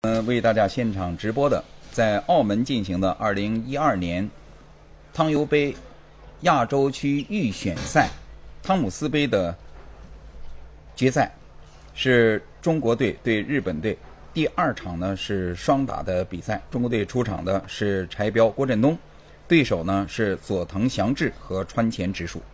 为大家现场直播的在澳门进行的2012年汤尤杯亚洲区预选赛汤姆斯杯的决赛，是中国队对日本队。第2场呢是双打的比赛，中国队出场的是柴彪、郭振东，对手呢是佐藤祥志和川前直树。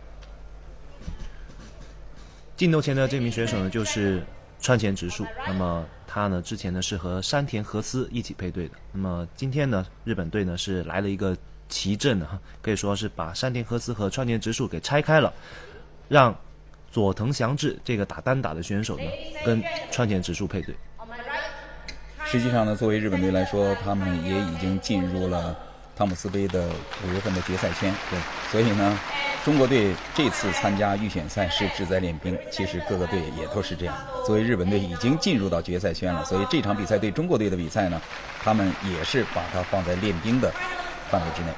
镜头前的这名选手呢就是川前直树，那么他呢之前呢是和山田和司一起配对的，那么今天呢日本队呢是来了一个奇阵啊，可以说是把山田和司和川前直树给拆开了，让佐藤祥志这个打单打的选手呢跟川前直树配对。 实际上呢，作为日本队来说，他们也已经进入了汤姆斯杯的5月份的决赛圈。 对， 所以呢，中国队这次参加预选赛是志在练兵，其实各个队也都是这样。作为日本队已经进入到决赛圈了，所以这场比赛对中国队的比赛呢，他们也是把它放在练兵的范围之内。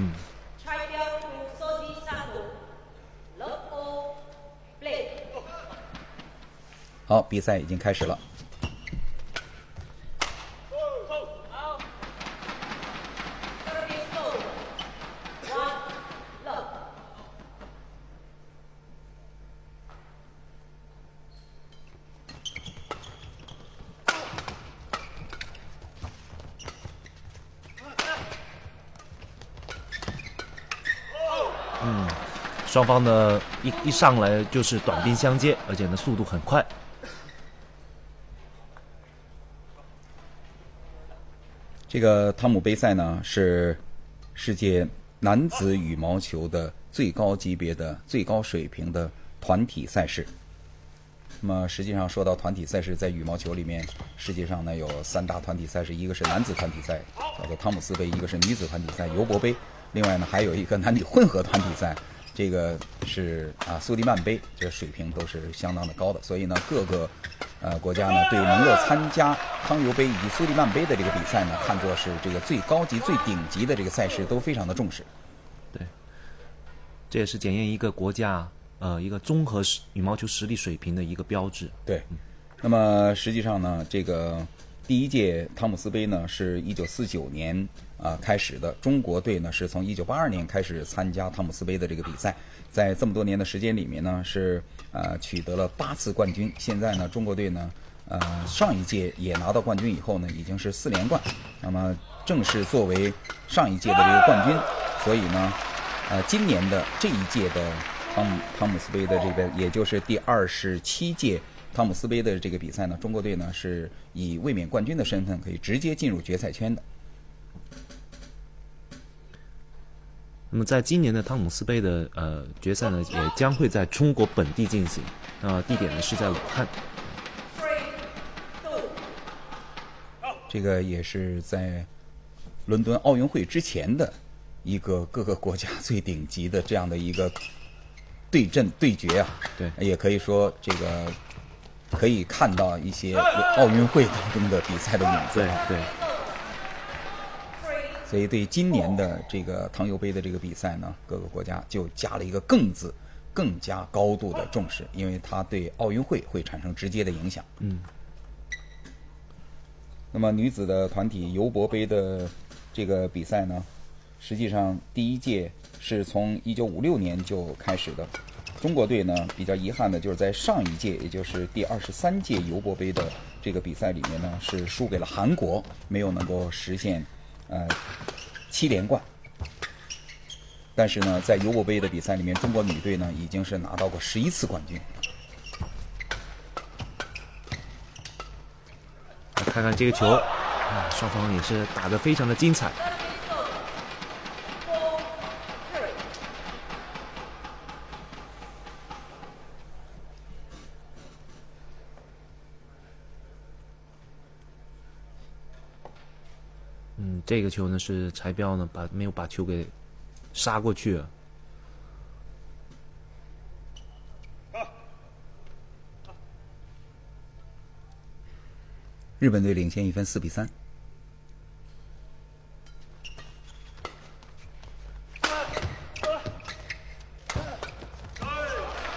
好，比赛已经开始了。 双方呢一上来就是短兵相接，而且呢速度很快。 这个汤姆杯赛呢是世界男子羽毛球的最高级别的最高水平的团体赛事。那么实际上说到团体赛事，在羽毛球里面，世界上呢有3大团体赛事，一个是男子团体赛，叫做汤姆斯杯；一个是女子团体赛尤伯杯；另外呢还有一个男女混合团体赛。这个是苏迪曼杯，这水平都是相当的高的，所以呢，各个国家呢对能够参加汤尤杯以及苏迪曼杯的这个比赛呢，看作是这个最高级、最顶级的这个赛事，都非常的重视。 对，这也是检验一个国家一个综合羽毛球实力水平的一个标志。 对，那么实际上呢，这个第1届汤姆斯杯呢是1949年开始的，中国队呢是从1982年开始参加汤姆斯杯的这个比赛，在这么多年的时间里面呢是取得了8次冠军。现在呢中国队呢上一届也拿到冠军以后呢已经是4连冠，那么正是作为上一届的这个冠军，所以呢今年的这一届的汤姆斯杯的这个也就是第27届汤姆斯杯的这个比赛呢，中国队呢是以卫冕冠军的身份可以直接进入决赛圈的。 那么在今年的汤姆斯杯的决赛呢，也将会在中国本地进行，地点呢是在武汉。 这个也是在伦敦奥运会之前的一个各个国家最顶级的这样的一个对决啊。 对， 也可以说这个可以看到一些奥运会当中的比赛的影子。 对。 所以对今年的这个汤尤杯的这个比赛呢，各个国家就加了一个"更"字，更加高度的重视，因为它对奥运会会产生直接的影响。那么女子的团体尤伯杯的这个比赛呢，实际上第1届是从1956年就开始的。中国队呢比较遗憾的就是在上一届，也就是第23届尤伯杯的这个比赛里面呢，是输给了韩国，没有能够实现7连冠。但是呢，在尤伯杯的比赛里面，中国女队呢已经是拿到过11次冠军。 来看看这个球，双方也是打得非常的精彩。这个球呢是柴彪呢没有把球给杀过去了。 日本队领先1分，4比3。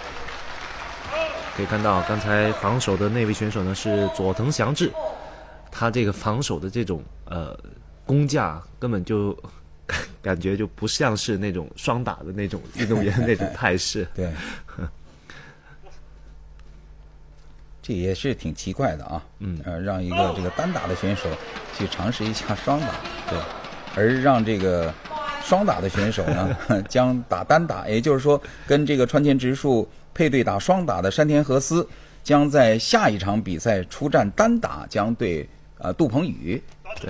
可以看到刚才防守的那位选手呢是佐藤祥志， 他这个防守的这种功架根本就感觉就不像是那种双打的那种运动员的那种态势。 对，这也是挺奇怪的啊。让一个这个单打的选手去尝试一下双打，对，而让这个双打的选手呢将打单打，也就是说跟这个川田直树配对打双打的山田和司将在下一场比赛出战单打，将对杜鹏宇。 对。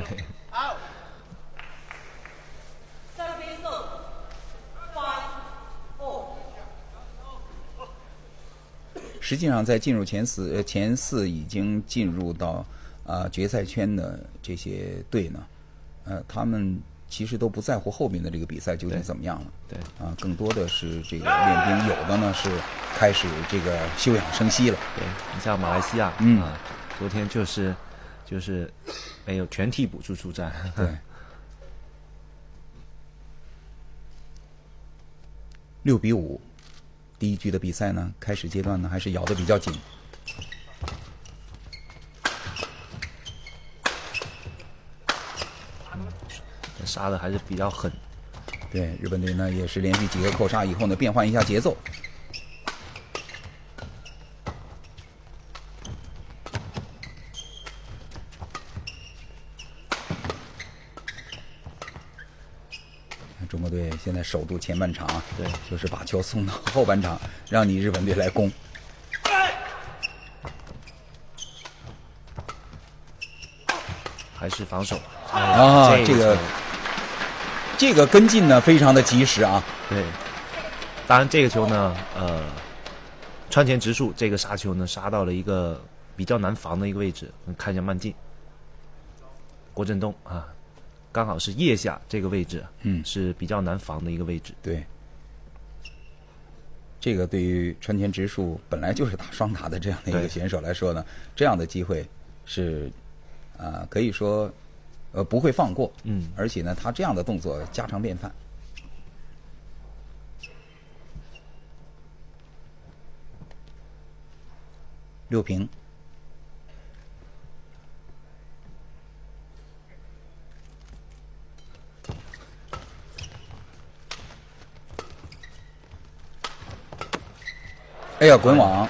实际上，在进入前四已经进入到决赛圈的这些队呢，他们其实都不在乎后面的这个比赛究竟怎么样了。 对更多的是这个练兵，有的呢是开始这个休养生息了。 对，你像马来西亚，昨天就是没有全替补出战。 对。6-5，第一局的比赛呢，开始阶段呢还是咬得比较紧。 杀的还是比较狠。 对，日本队呢也是连续几个扣杀以后呢，变换一下节奏。中国队现在守住前半场， 对， 就是把球送到后半场，让你日本队来攻。 还是防守这个跟进呢非常的及时啊。 对，当然这个球呢，川前直树这个杀球呢杀到了一个比较难防的一个位置，看一下慢镜，郭振东啊，刚好是腋下这个位置，是比较难防的一个位置。 对，这个对于川前直树本来就是打双打的这样的一个选手来说呢，这样的机会是可以说不会放过。而且呢，他这样的动作家常便饭。6平。哎呀，滚网！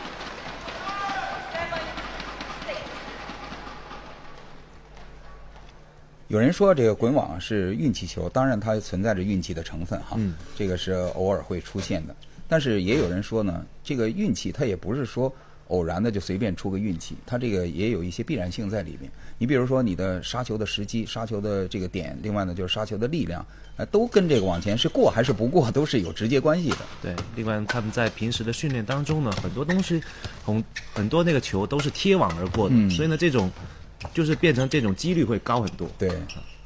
有人说这个滚网是运气球，当然它存在着运气的成分哈，这个是偶尔会出现的。但是也有人说呢，这个运气它也不是说偶然的就随便出个运气，它这个也有一些必然性在里面。你比如说你的杀球的时机、杀球的这个点，另外呢就是杀球的力量，都跟这个往前是过还是不过都是有直接关系的。 对，另外他们在平时的训练当中呢，很多东西，很多那个球都是贴网而过的，所以呢这种就是变成这种几率会高很多。 对。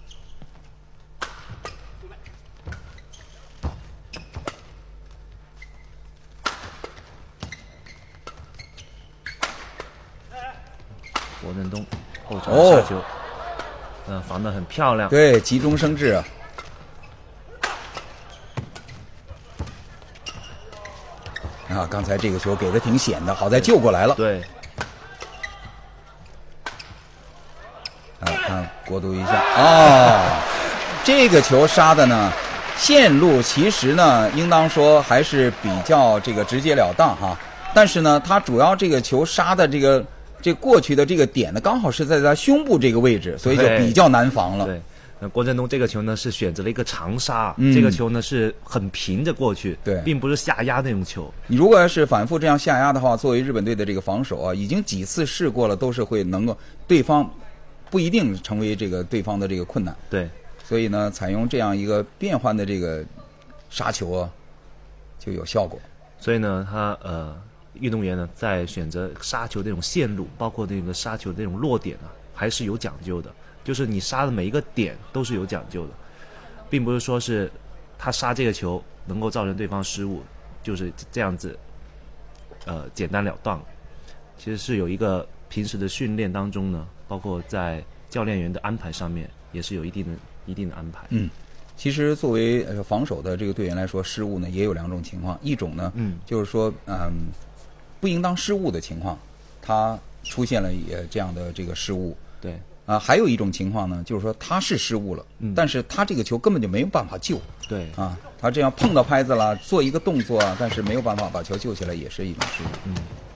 郭振东后场杀球，防得很漂亮。 对，急中生智啊！刚才这个球给的挺险的，好在救过来了。 对。 看过渡一下这个球杀的呢，线路其实呢，应当说还是比较这个直截了当哈。但是呢，他主要这个球杀的这过去的这个点呢，刚好是在他胸部这个位置，所以就比较难防了。 对，那郭振东这个球呢是选择了一个长杀，这个球呢是很平着过去， 对， 并不是下压那种球。 你如果要是反复这样下压的话，作为日本队的这个防守啊，已经几次试过了，都是会能够对方不一定成为这个对方的这个困难。 对， 所以呢，采用这样一个变换的这个杀球啊，就有效果。 所以呢，他运动员呢在选择杀球这种线路，包括那个杀球这种落点啊，还是有讲究的。就是你杀的每一个点都是有讲究的，并不是说是他杀这个球能够造成对方失误，就是这样子，简单了当。其实是有一个平时的训练当中呢，包括在教练员的安排上面，也是有一定的安排。 其实作为防守的这个队员来说，失误呢也有两种情况，一种呢，就是说不应当失误的情况，他出现了这样的这个失误， 对啊，还有一种情况呢，就是说他是失误了，但是他这个球根本就没有办法救。 对啊，他这样碰到拍子了，做一个动作啊，但是没有办法把球救起来，也是一种失误。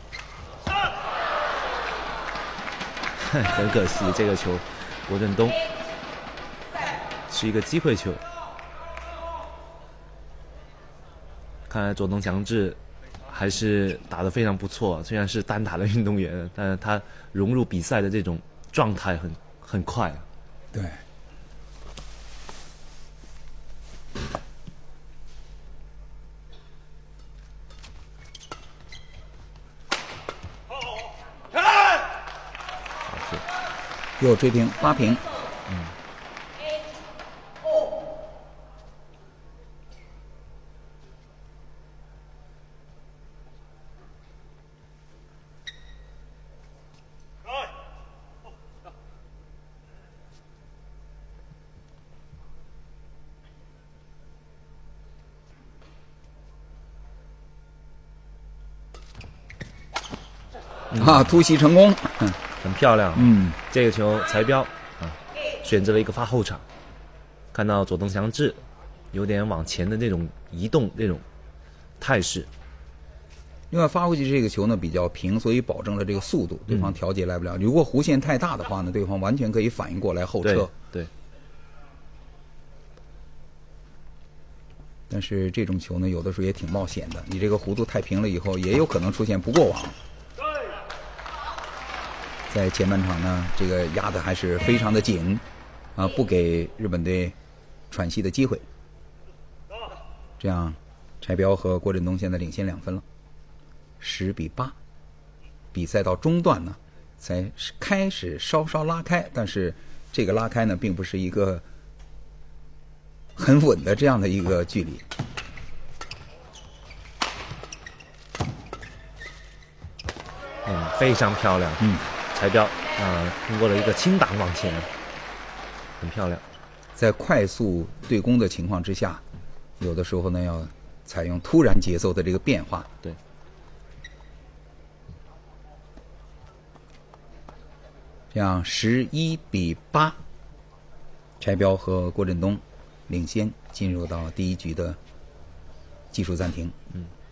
很可惜，这个球郭振东是一个机会球。看来佐藤祥志还是打得非常不错，虽然是单打的运动员，但是他融入比赛的这种状态很快。 对。又追平8平。啊，突袭成功， 很漂亮。这个球裁标啊，选择了一个发后场，看到佐藤祥志有点往前的那种移动那种态势。 另外发回去这个球呢比较平，所以保证了这个速度，对方调节来不了。如果弧线太大的话呢，对方完全可以反应过来后撤。 对。 但是这种球呢，有的时候也挺冒险的。你这个弧度太平了以后，也有可能出现不过网。在前半场呢，这个压的还是非常的紧，啊，不给日本队喘息的机会。这样，柴彪和郭振东现在领先2分了，10-8。比赛到中段呢，才开始稍稍拉开，但是这个拉开呢，并不是一个很稳的这样的一个距离。 非常漂亮。裁标通过了一个轻挡往前，很漂亮。 在快速对攻的情况之下，有的时候呢要采用突然节奏的这个变化。 对。 这样11-8，柴彪和郭振东领先，进入到第1局的技术暂停。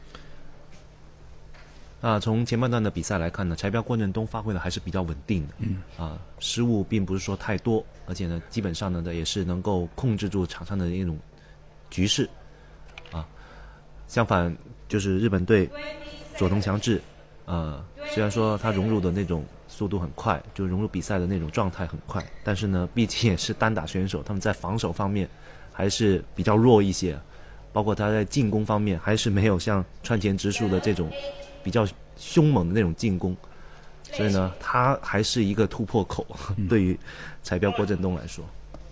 从前半段的比赛来看呢，柴彪郭振东发挥的还是比较稳定的。失误并不是说太多，而且呢，基本上呢也是能够控制住场上的那种局势。相反，就是日本队佐藤祥志，虽然说他融入的那种速度很快，就融入比赛的那种状态很快，但是呢，毕竟也是单打选手，他们在防守方面还是比较弱一些，包括他在进攻方面还是没有像川前直树的这种比较凶猛的那种进攻，所以呢，他还是一个突破口，对于柴彪郭振东来说。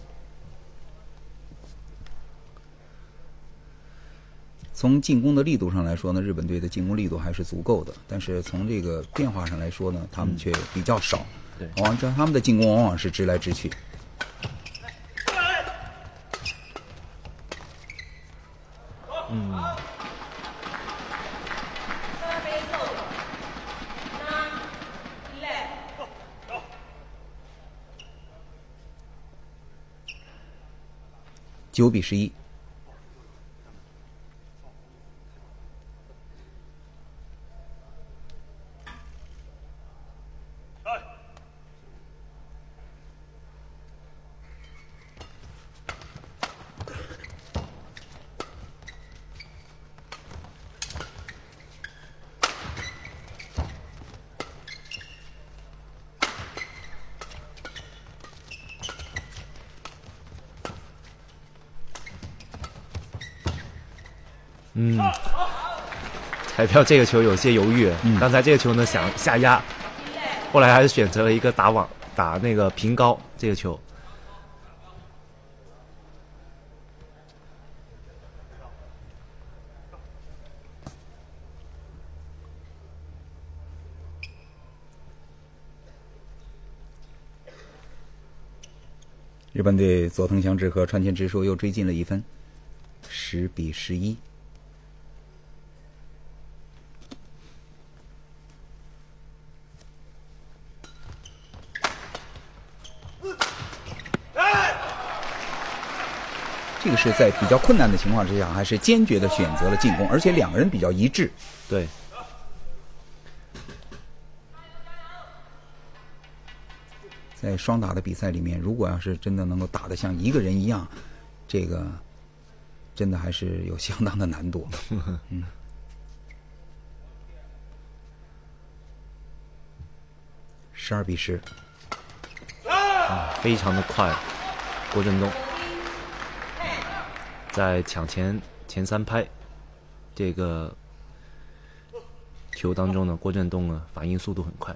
从进攻的力度上来说呢，日本队的进攻力度还是足够的，但是从这个变化上来说呢，他们却比较少。 对， 他们的进攻往往是直来直去。9-11。 裁票这个球有些犹豫，刚才这个球呢想下压，后来还是选择了一个打那个平高这个球。 日本队佐藤祥志和川前直树又追进了1分，10-11。 这个是在比较困难的情况之下，还是坚决的选择了进攻，而且两个人比较一致。 对。 在双打的比赛里面，如果要是真的能够打得像一个人一样，这个真的还是有相当的难度。12-10， 非常的快，郭振东在抢前3拍这个球当中呢，郭振东呢反应速度很快。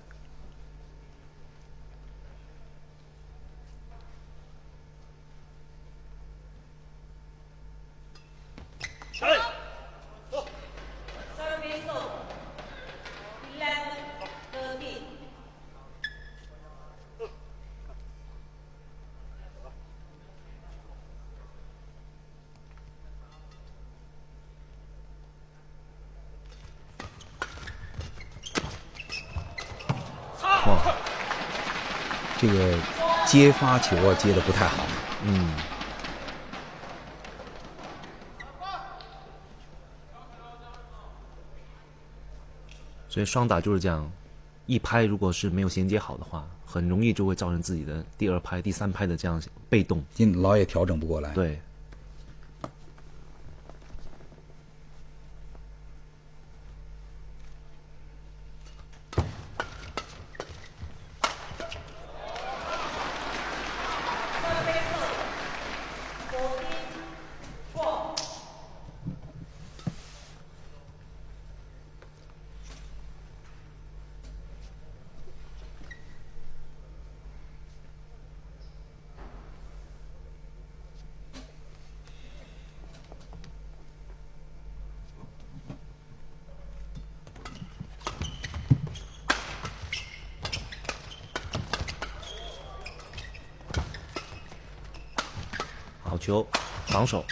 这个接发球啊，接的不太好。 所以双打就是这样，一拍如果是没有衔接好的话，很容易就会造成自己的第2拍、第3拍的这样被动， 老也调整不过来。 对。好球，防守。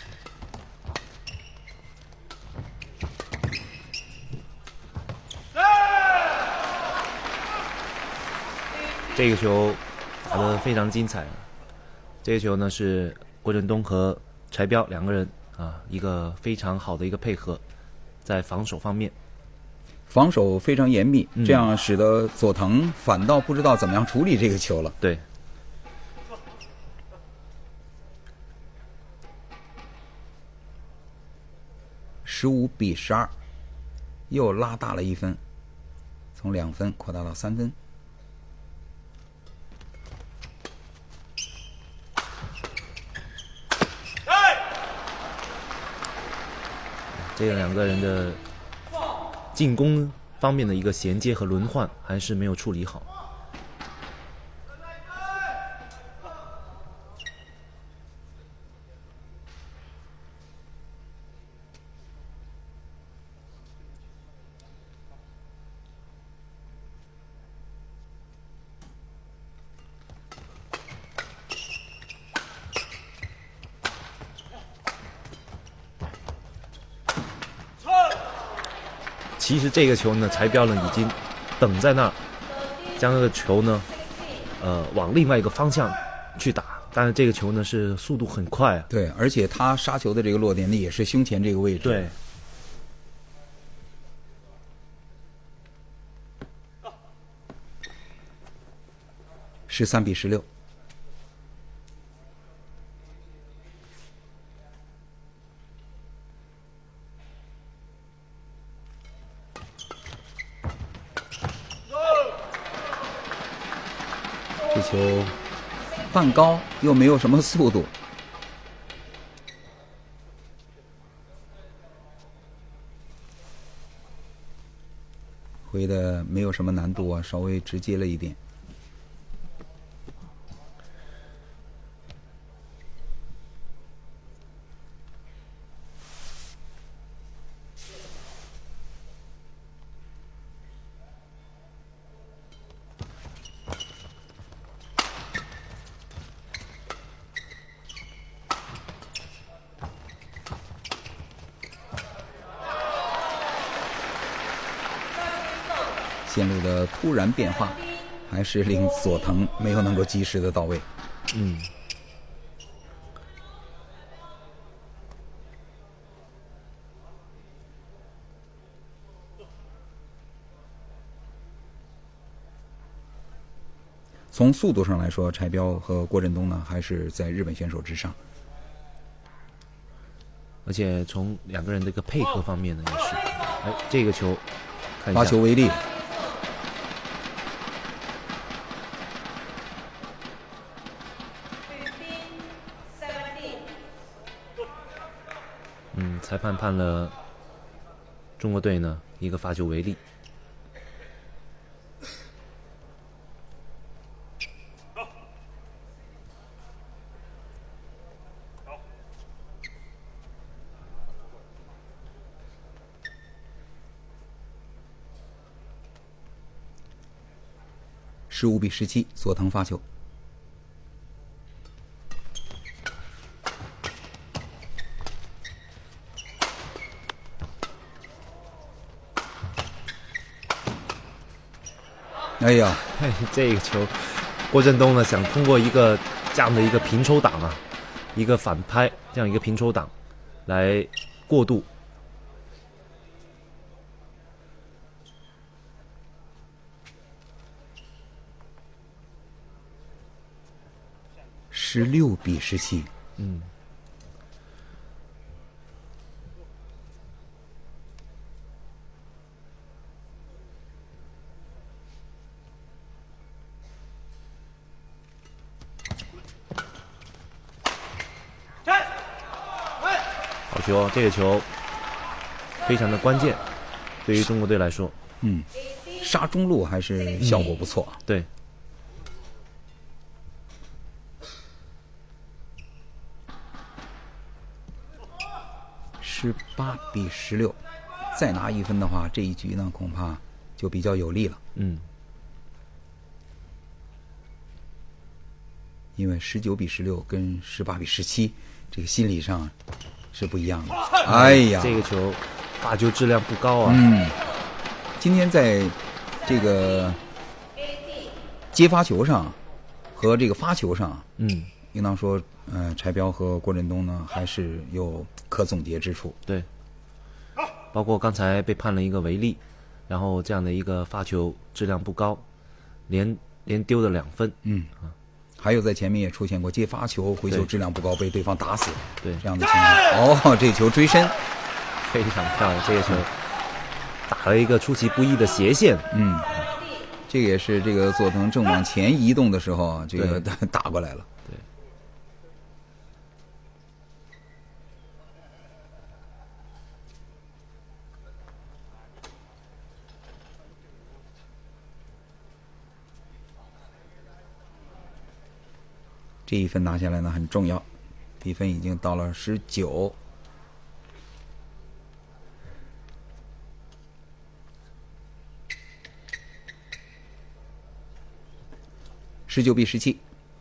这个球打得非常精彩。这个球呢是郭振东和柴彪两个人一个非常好的一个配合，在防守方面， 防守非常严密，这样使得佐藤反倒不知道怎么样处理这个球了。 对。 15-12，又拉大了1分，从2分扩大到3分。 这两个人的进攻方面的一个衔接和轮换还是没有处理好。其实这个球呢，柴彪呢已经等在那儿，将这个球呢，往另外一个方向去打。但是这个球呢是速度很快啊。 对，而且他杀球的这个落点呢也是胸前这个位置。 对。 13-16。这球半高又没有什么速度，回的没有什么难度啊，稍微直接了一点。线路的突然变化，还是令佐藤没有能够及时的到位。 从速度上来说，柴彪和郭振东呢还是在日本选手之上。 而且从两个人的一个配合方面呢，也是，这个球，看一下发球为例， 裁判判了中国队呢一个发球为例。 15-17，佐藤发球。哎呀， 这个球，郭振东呢想通过一个这样的一个平抽挡啊，一个反拍这样一个平抽挡来过渡。 16-17。 好球，这个球非常的关键，对于中国队来说， 杀中路还是效果不错。 对。 18-16，再拿1分的话，这一局呢恐怕就比较有利了。因为19-16跟18-17，这个心理上是不一样的。哎呀， 这个球发球质量不高啊。 今天在这个接发球上和这个发球上，应当说，柴彪和郭振东呢还是有可总结之处。 对，包括刚才被判了一个违例，然后这样的一个发球质量不高，连丢了2分。 还有在前面也出现过接发球回球质量不高被对方打死， 对这样的情况。这球追身非常漂亮，这个球打了一个出其不意的斜线。 这个也是这个佐藤正往前移动的时候，这个打过来了。 对。 这1分拿下来呢很重要，比分已经到了19。19-17。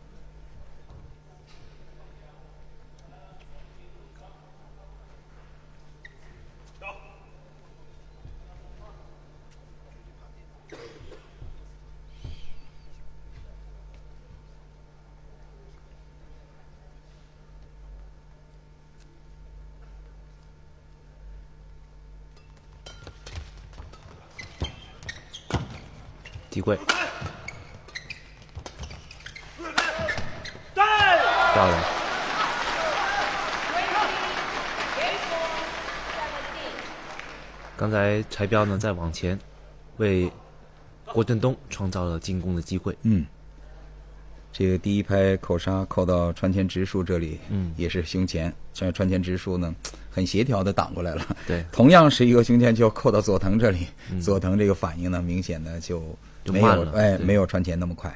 机会，漂亮。刚才柴彪呢在往前为郭振东创造了进攻的机会。 这个第一拍扣杀扣到川前直树这里，也是胸前，这川前直树呢很协调的挡过来了。 对， 同样是一个胸前球扣到佐藤这里，佐藤这个反应呢明显的就没有没有川前那么快。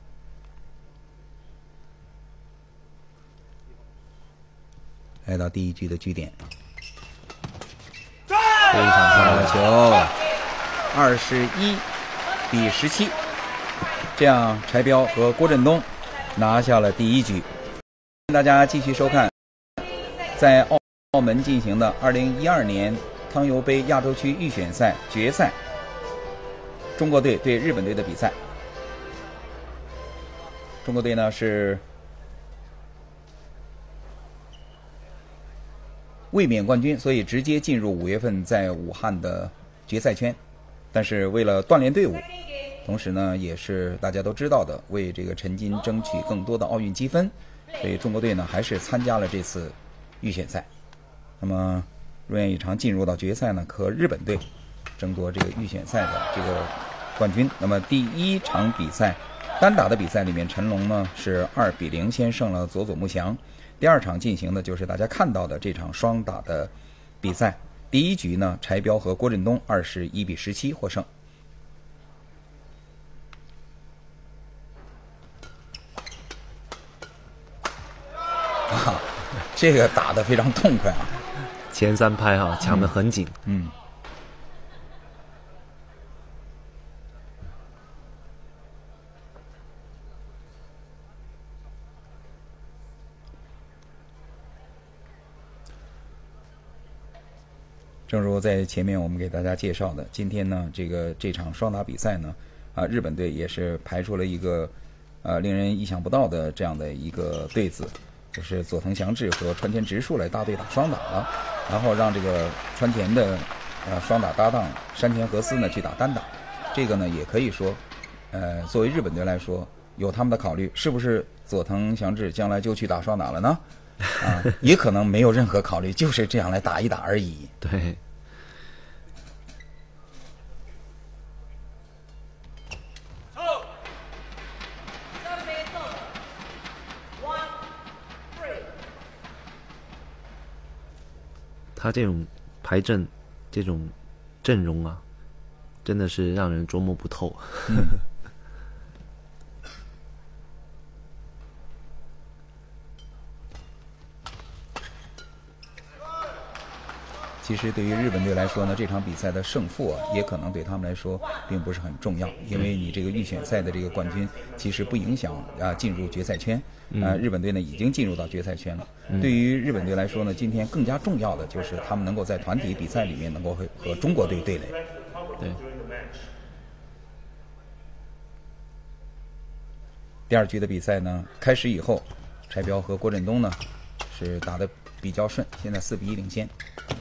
来到第1局的据点， 非常漂亮球，21-17，这样柴彪和郭振东拿下了第1局。大家继续收看在澳门进行的2012年汤尤杯亚洲区预选赛决赛，中国队对日本队的比赛。中国队呢是卫冕冠军，所以直接进入5月份在武汉的决赛圈。但是为了锻炼队伍， 同时呢，也是大家都知道的，为这个陈金争取更多的奥运积分，所以中国队呢还是参加了这次预选赛。那么如愿以偿进入到决赛呢，和日本队争夺这个预选赛的这个冠军。那么第一场比赛单打的比赛里面，陈龙呢是2-0先胜了佐佐木翔。第二场进行的就是大家看到的这场双打的比赛。第一局呢，柴彪和郭振东21-17获胜。这个打得非常痛快啊！ 前3拍抢得很紧。 正如在前面我们给大家介绍的，今天呢，这场双打比赛呢，日本队也是排出了一个令人意想不到的这样的一个对子。就是佐藤祥治和川田直树来搭队打双打了，然后让这个川田的双打搭档山田和司呢去打单打。这个呢也可以说，作为日本队来说，有他们的考虑，是不是佐藤祥治将来就去打双打了呢？也可能没有任何考虑，就是这样来打一打而已。 对。他这种排阵，这种阵容啊，真的是让人捉摸不透。 其实对于日本队来说呢，这场比赛的胜负也可能对他们来说并不是很重要，因为你这个预选赛的这个冠军其实不影响进入决赛圈。日本队呢已经进入到决赛圈了。对于日本队来说呢，今天更加重要的就是他们能够在团体比赛里面能够和中国队对垒。 对。 第二局的比赛呢开始以后，柴彪和郭振东呢是打得比较顺，现在4-1领先。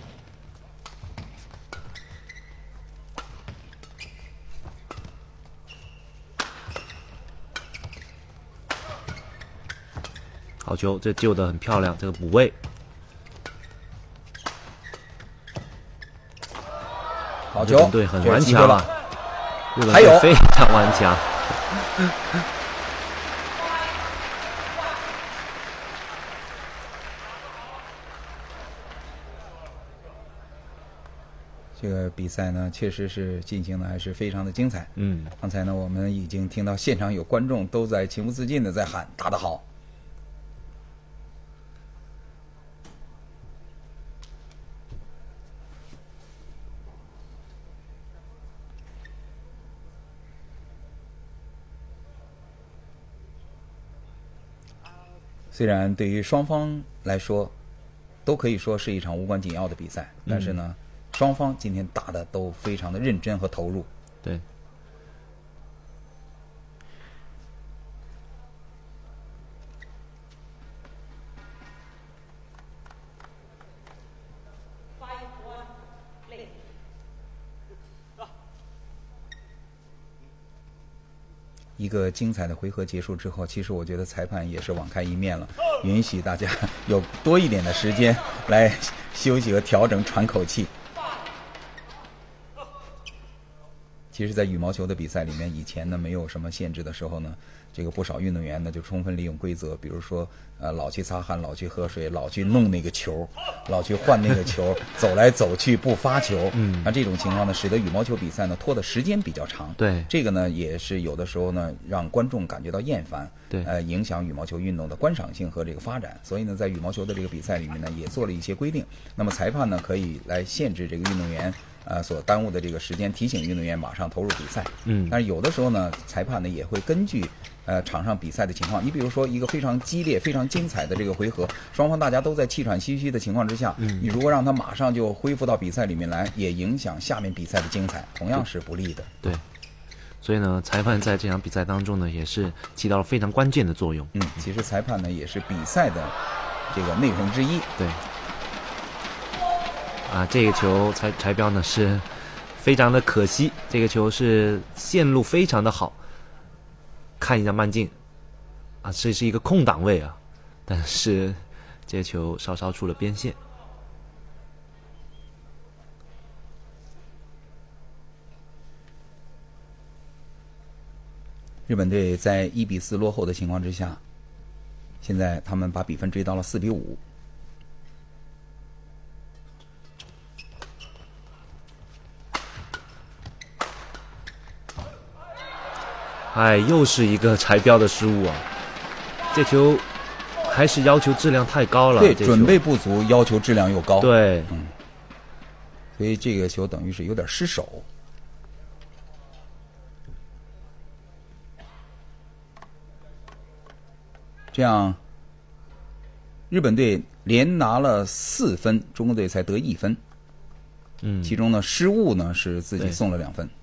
好球，这救得很漂亮，这个补位。 好球， 日本队很顽强啊！日本队非常顽强。 这个比赛呢，确实是进行的还是非常的精彩。刚才呢，我们已经听到现场有观众都在情不自禁的在喊打得好。虽然对于双方来说都可以说是一场无关紧要的比赛，但是呢，双方今天打的都非常的认真和投入。 对。 一个精彩的回合结束之后，其实我觉得裁判也是网开一面了，允许大家有多一点的时间来休息和调整，喘口气。其实在羽毛球的比赛里面，以前呢没有什么限制的时候呢，这个不少运动员呢就充分利用规则，比如说老去擦汗，老去喝水，老去弄那个球，老去换那个球，走来走去不发球。那这种情况呢，使得羽毛球比赛呢拖的时间比较长。 对， 这个呢也是有的时候呢让观众感觉到厌烦， 对， 影响羽毛球运动的观赏性和这个发展。所以呢，在羽毛球的这个比赛里面呢，也做了一些规定。那么裁判呢可以来限制这个运动员所耽误的这个时间，提醒运动员马上投入比赛。但是有的时候呢，裁判呢也会根据场上比赛的情况，你比如说一个非常激烈、非常精彩的这个回合，双方大家都在气喘吁吁的情况之下，你如果让他马上就恢复到比赛里面来，也影响下面比赛的精彩，同样是不利的。 对，所以呢，裁判在这场比赛当中呢，也是起到了非常关键的作用。 其实裁判呢也是比赛的这个内容之一。 对。这个球柴彪呢是非常的可惜，这个球是线路非常的好。看一下慢镜，啊，这是一个空档位啊，但是这球稍稍出了边线。 日本队在1-4落后的情况之下，现在他们把比分追到了4-5。 哎，又是一个裁标的失误啊！这球还是要求质量太高了。 对，准备不足，要求质量又高。 对， 所以这个球等于是有点失手。这样，日本队连拿了4分，中国队才得1分。其中呢，失误呢是自己送了2分。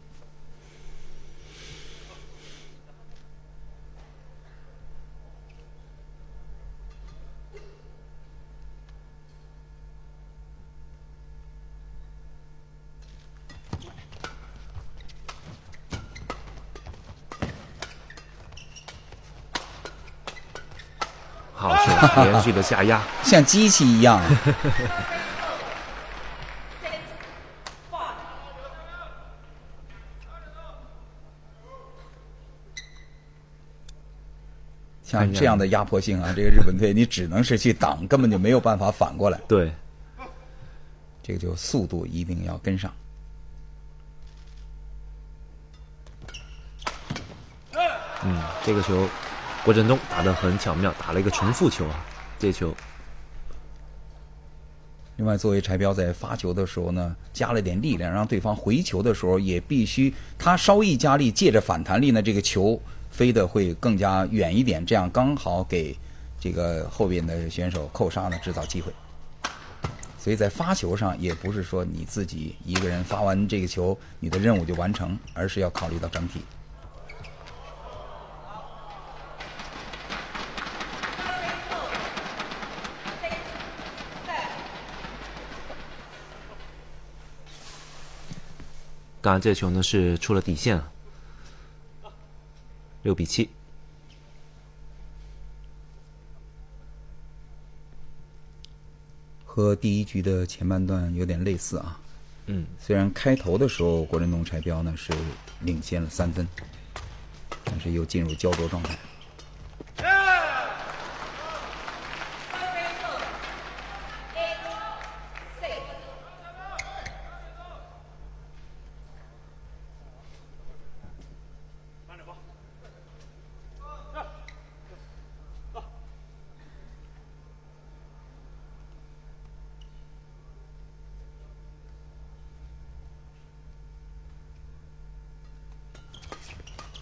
好球，连续的下压， 像机器一样。像这样的压迫性啊，这个日本队你只能是去挡，根本就没有办法反过来。 对， 这个就速度一定要跟上。 这个球郭振东打得很巧妙，打了一个重复球啊，这球。 另外，作为裁标在发球的时候呢，加了点力量，让对方回球的时候也必须他稍一加力，借着反弹力呢，这个球飞得会更加远一点，这样刚好给这个后边的选手扣杀呢制造机会。所以在发球上也不是说你自己一个人发完这个球，你的任务就完成，而是要考虑到整体。 当然，这球呢是出了底线啊，6-7。 和第一局的前半段有点类似啊。虽然开头的时候郭振东裁标呢是领先了3分，但是又进入焦灼状态。 好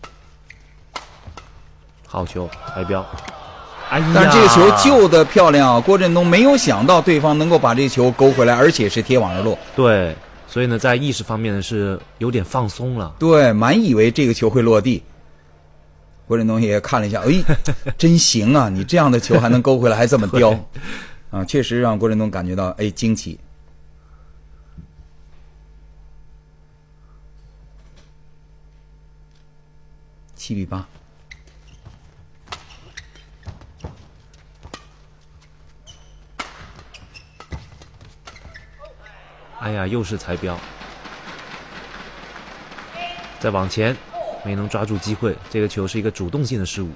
球，裁标。哎呀！ 但是这个球救得漂亮啊！郭振东没有想到对方能够把这球勾回来，而且是贴网而落。 对，所以呢，在意识方面呢是有点放松了。 对，满以为这个球会落地。郭振东也看了一下，哎，真行啊！你这样的球还能勾回来，还这么刁，啊，确实让郭振东感觉到哎惊奇。7-8。 哎呀，又是裁标，再往前没能抓住机会，这个球是一个主动性的失误。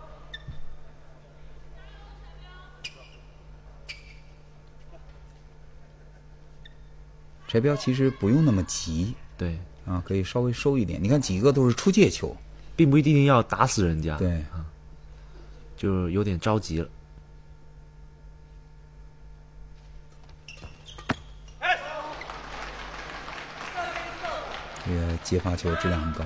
裁标其实不用那么急， 对啊，可以稍微收一点。你看几个都是出界球， 并不一定要打死人家， 对， 就有点着急了。 这个接发球质量很高。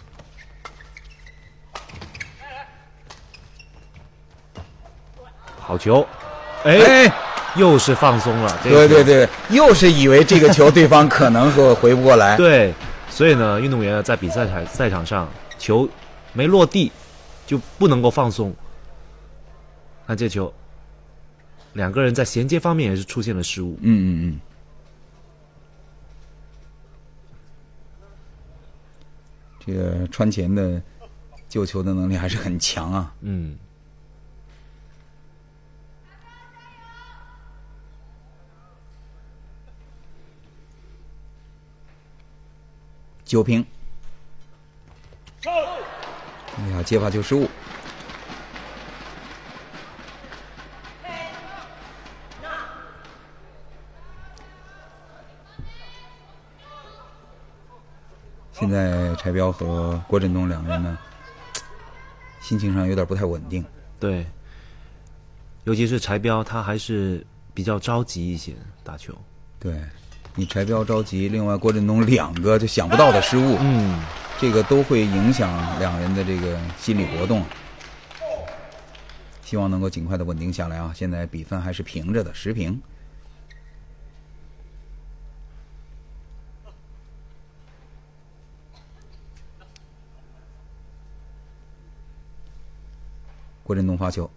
好好球，哎，又是放松了。 对，又是以为这个球对方可能会回不过来。 对，所以呢，运动员在比赛场上球没落地就不能够放松。看这球，两个人在衔接方面也是出现了失误。 这个川前的救球的能力还是很强啊。9平。哎呀，接发球失误。现在柴彪和郭振东两个人呢，心情上有点不太稳定。 对，尤其是柴彪，他还是比较着急一些打球。 对，你柴彪着急，另外郭振东2个就想不到的失误，这个都会影响两人的这个心理活动。希望能够尽快的稳定下来啊！现在比分还是平着的，10平。郭振东发球，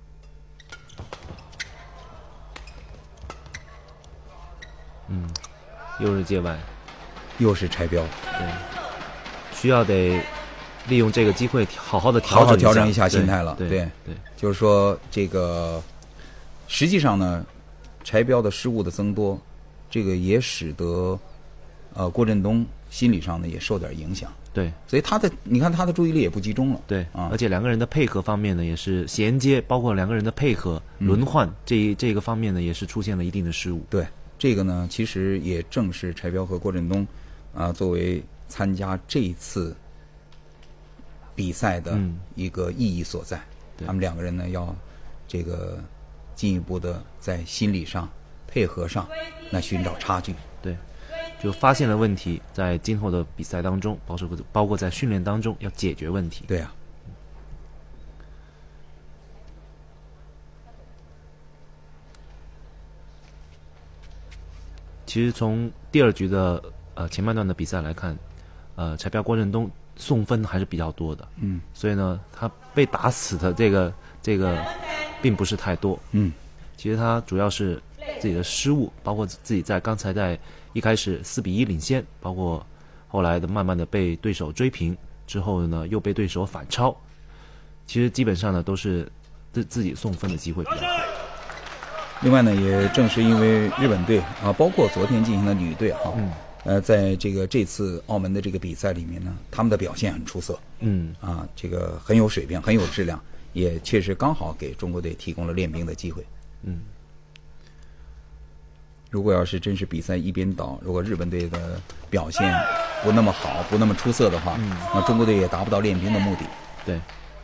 又是界外， 又是柴彪。 对，需要得利用这个机会好好调整一下心态了。 对， 就是说这个实际上呢，柴彪的失误的增多，这个也使得郭振东心理上呢也受点影响。 对， 所以你看他的注意力也不集中了。 对，而且两个人的配合方面呢，也是衔接，包括两个人的配合轮换这个方面呢，也是出现了一定的失误。 对，这个呢，其实也正是柴彪和郭振东作为参加这一次比赛的一个意义所在。他们两个人呢，要这个进一步的在心理上、配合上来寻找差距。 对。就发现了问题，在今后的比赛当中，包括在训练当中要解决问题。 对啊。 其实从第2局的前半段的比赛来看，柴彪郭振东送分还是比较多的。所以呢，他被打死的这个并不是太多。其实他主要是自己的失误，包括自己刚才在一开始4比1领先，包括后来的慢慢的被对手追平之后呢，又被对手反超。其实基本上呢都是自己送分的机会比较多。 另外呢，也正是因为日本队包括昨天进行的女队在这次澳门的这个比赛里面呢，他们的表现很出色。这个很有水平，很有质量，也确实刚好给中国队提供了练兵的机会。如果要是真是比赛一边倒，如果日本队的表现不那么好，不那么出色的话，那中国队也达不到练兵的目的。 对。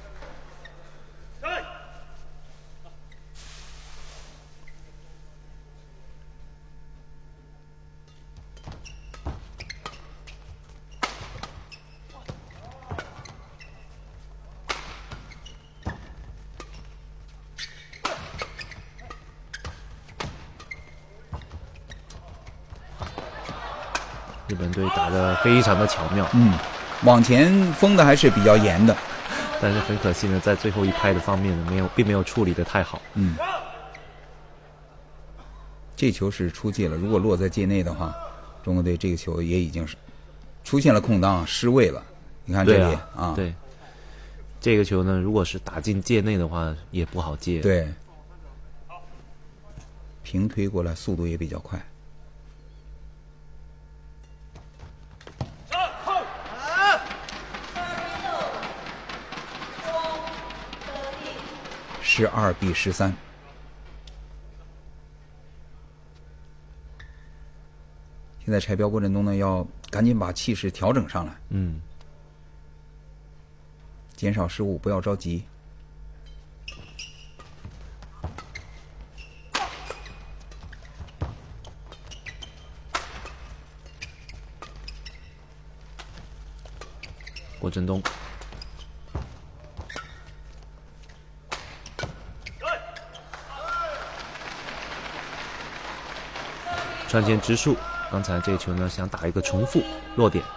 日本队打得非常的巧妙， 往前封的还是比较严的， 但是很可惜呢，在最后一拍的方面呢，并没有处理得太好。 这球是出界了，如果落在界内的话，中国队这个球也已经是出现了空当，失位了。你看这里对，这个球呢，如果是打进界内的话，也不好接。 对，平推过来速度也比较快。12比13。现在柴彪郭振东呢，要赶紧把气势调整上来，减少失误，不要着急。 郭振东， 川前直树，刚才这一球呢想打一个重复落点。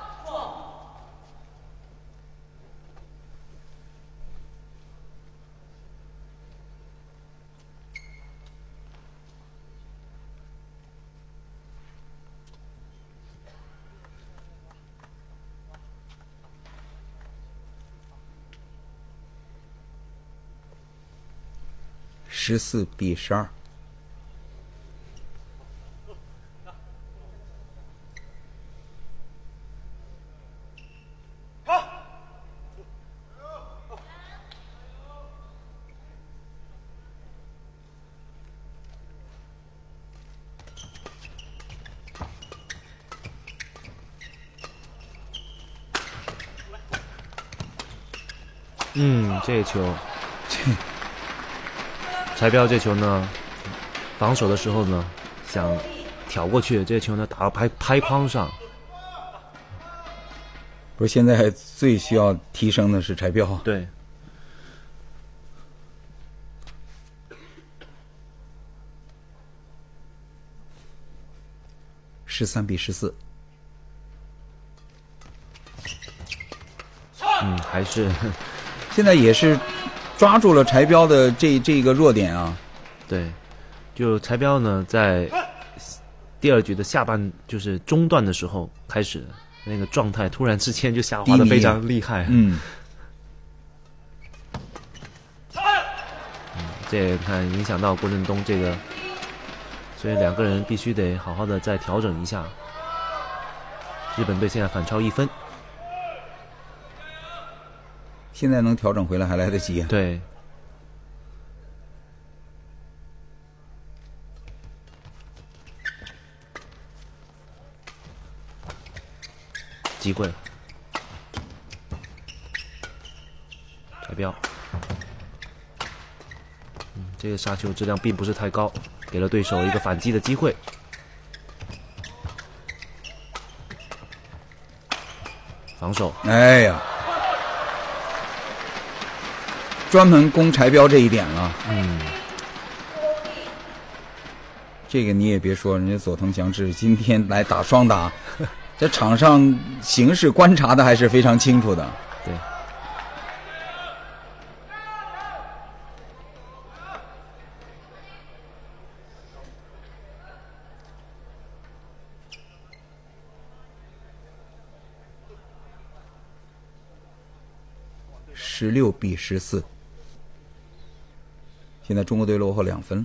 14比12。 这球，柴彪这球呢，防守的时候呢，想挑过去，这球呢打到拍框上。 不是，现在最需要提升的是柴彪。 对。 13比14。 还是现在也是抓住了柴彪的这个弱点啊。 对，就柴彪呢，在第二局的下半就是中段的时候开始，那个状态突然之间就下滑的非常厉害。这也看影响到郭振东这个，所以两个人必须得好好的再调整一下。日本队现在反超1分。 现在能调整回来还来得及啊。 对。机会。柴彪。这个杀球质量并不是太高，给了对手一个反击的机会。防守。 哎呀，专门攻柴彪这一点了。这个你也别说，人家佐藤祥志今天来打双打，在场上形势观察的还是非常清楚的。 对。 16比14。现在中国队落后2分。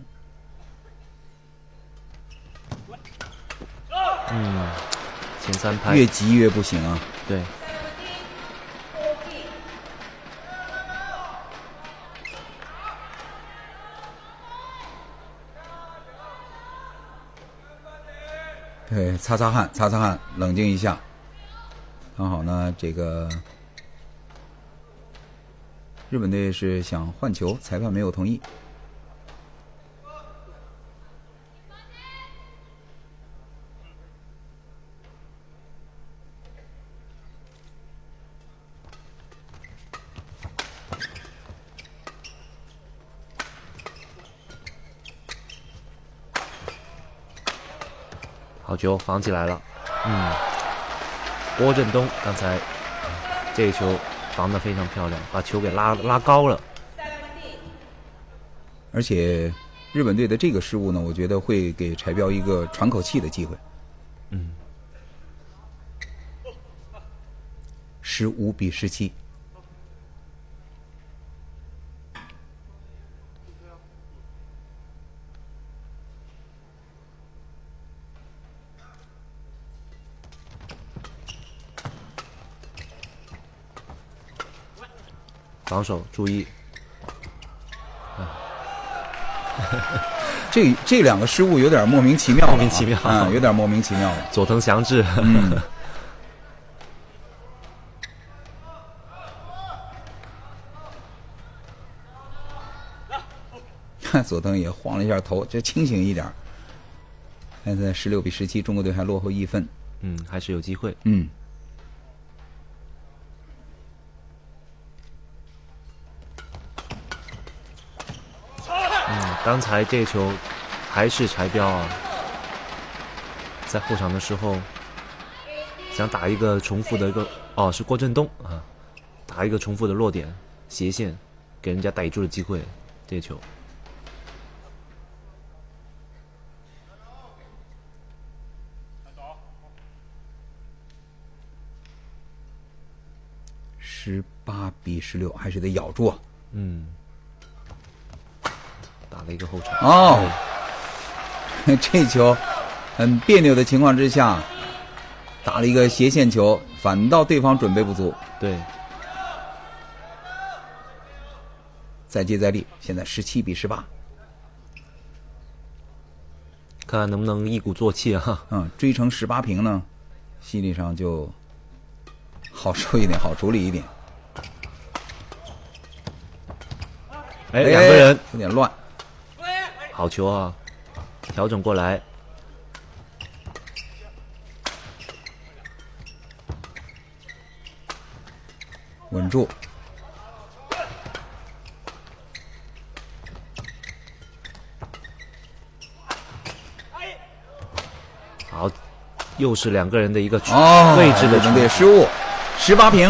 前3拍越急越不行啊。 对。 对，擦擦汗，冷静一下。刚好呢，这个日本队是想换球，裁判没有同意。 好球，防起来了。郭振东刚才这一球防得非常漂亮，把球给拉高了。 而且日本队的这个失误呢，我觉得会给柴彪一个喘口气的机会。15比17。 防守注意。 这两个失误有点莫名其妙，有点莫名其妙了。 佐藤祥志。 佐藤也晃了一下头，就清醒一点。现在16比17，中国队还落后1分。 还是有机会。刚才这球还是柴彪啊。 在后场的时候想打一个重复的一个是郭振东啊，打一个重复的落点斜线，给人家逮住了机会，这球。 18-16，还是得咬住啊。 打了一个后场。 哦，这球很别扭的情况之下，打了一个斜线球，反倒对方准备不足。 对， 再接再厉，现在17-18。 看看能不能一鼓作气啊。 追成18平呢，心理上就好受一点，好处理一点。 哎，两个人有点乱。 好球啊！调整过来， 稳住。 好，又是两个人的一个位置的对失误，18平。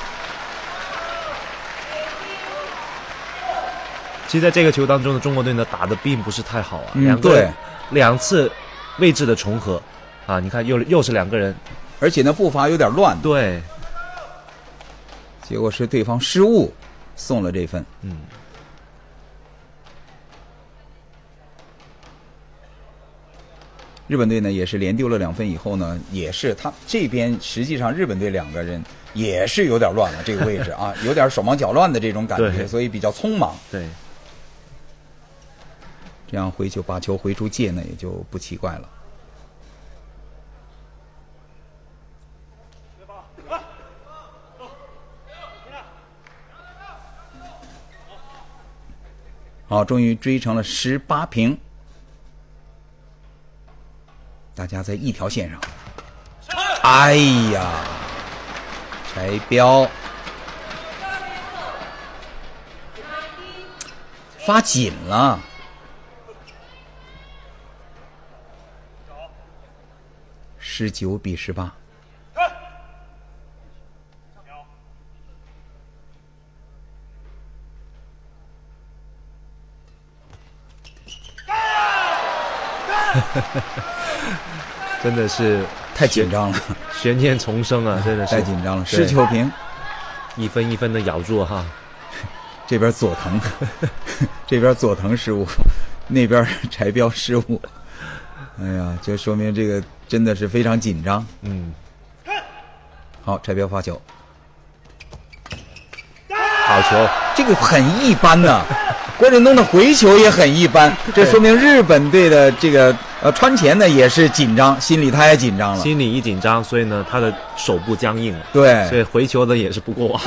其实在这个球当中呢，中国队呢打的并不是太好啊，两次位置的重合啊，你看又是两个人， 而且呢步伐有点乱， 对， 结果是对方失误送了这分。日本队呢也是连丢了2分以后呢，也是他这边实际上日本队两个人也是有点乱了这个位置啊，有点手忙脚乱的这种感觉，所以比较匆忙。 对。 这样回球把球回出界呢，也就不奇怪了。好，终于追成了18平，大家在一条线上。哎呀，柴彪发紧了。19-18。 真的是太紧张了， 悬念重生啊！真的是太紧张了，19平， 一分一分的咬住哈。 这边佐藤，这边佐藤失误，那边柴彪失误。哎呀，这说明这个真的是非常紧张。好，柴彪发球， 好球， 这个很一般呐。郭振东的回球也很一般，这说明日本队的这个川前呢也是紧张，心里他也紧张了。 心里一紧张，所以呢他的手部僵硬了。 对， 所以回球的也是不过网。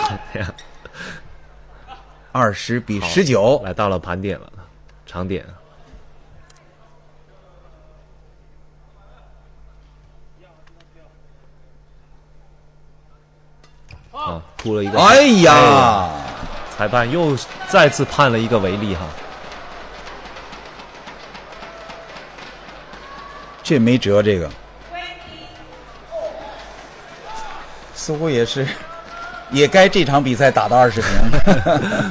20-19， 来到了盘点了，长点。扑了一个， 哎呀！ 裁判又再次判了一个违例哈， 这没辙，这个似乎也该这场比赛打到20平。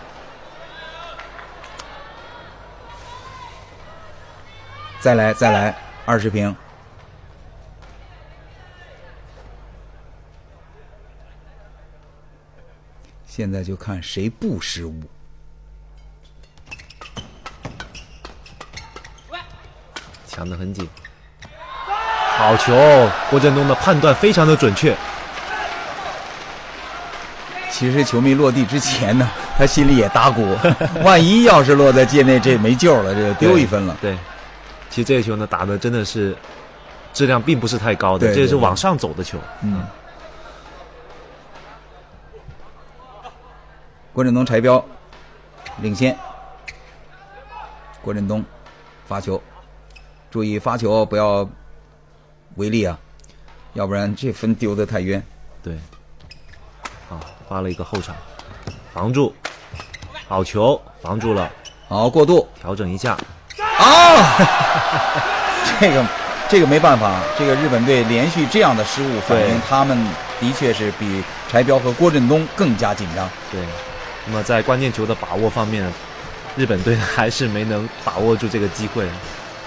再来20平。现在就看谁不失误。 抢得很紧，好球！郭振东的判断非常的准确。 其实球没落地之前呢，他心里也打鼓，万一要是落在界内，这没救了，这就丢1分了。 对，其实这个球呢打的真的是质量并不是太高的， 对， 这是往上走的球。 郭振东、柴彪领先。郭振东发球，注意发球不要违例啊，要不然这分丢得太冤。 对，好，发了一个后场，防住，好球，防住了， 好过渡， 调整一下。 啊，这个这个没办法，这个日本队连续这样的失误，反映对他们的确是比柴彪和郭振东更加紧张。 对，那么在关键球的把握方面，日本队还是没能把握住这个机会。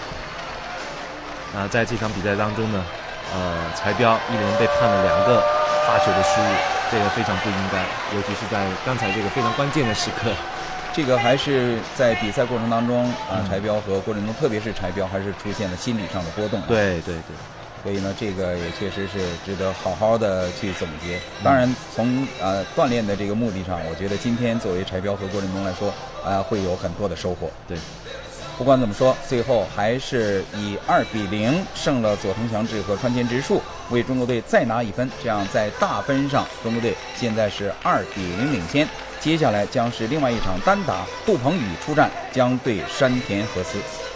在这场比赛当中呢，柴彪一连被判了2个发球的失误，这个非常不应该，尤其是在刚才这个非常关键的时刻。 这个还是在比赛过程当中柴彪和郭振东，特别是柴彪，还是出现了心理上的波动。 对， 所以呢，这个也确实是值得好好的去总结。当然，从锻炼的这个目的上，我觉得今天作为柴彪和郭振东来说，会有很多的收获。 对。 不管怎么说，最后还是以2-0胜了佐藤祥志和川前直树，为中国队再拿1分，这样在大分上，中国队现在是2-0领先。接下来将是另外一场单打，杜鹏宇出战将对山田和司。